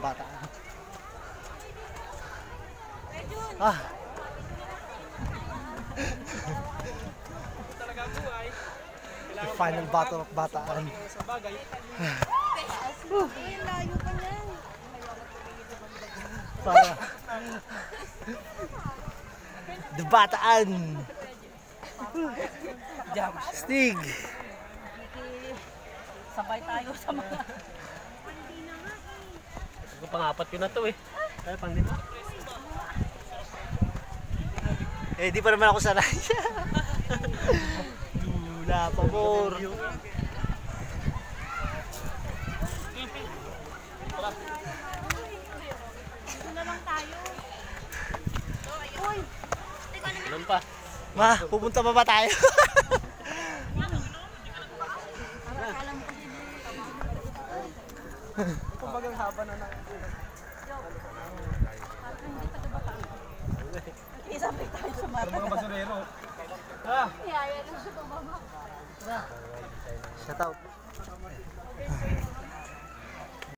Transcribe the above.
Bataan. Ah. Talaga ang buhay. The final battle of Bataan. Sa bagay. Layo pa niyan. Para. The Bataan. Stig. Sabay tayo sa mga... Pang-apat ko na to eh. Kaya pang-lima. Eh, di pa naman ako sanay. Lula, pabor. Ito na lang tayo. Uy! Ilan pa? Ma, pupunta pa ba tayo? Kumbagang haba na ng Isabay tayo sa mata. mga basurero. Ah! Yaya lang siya pababa. Shout out.